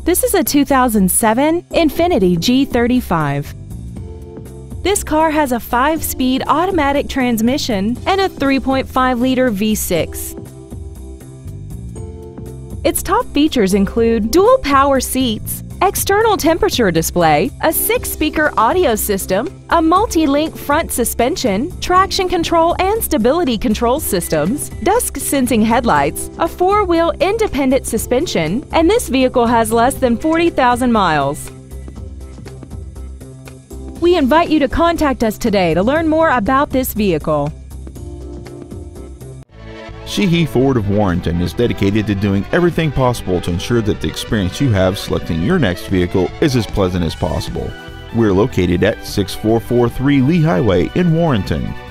This is a 2007 Infiniti G35. This car has a 5-speed automatic transmission and a 3.5-liter V6. Its top features include dual power seats, external temperature display, a 6-speaker audio system, a multi-link front suspension, traction control and stability control systems, dusk-sensing headlights, a 4-wheel independent suspension, and this vehicle has less than 40,000 miles. We invite you to contact us today to learn more about this vehicle. Sheehy Ford of Warrenton is dedicated to doing everything possible to ensure that the experience you have selecting your next vehicle is as pleasant as possible. We're located at 6443 Lee Highway in Warrenton.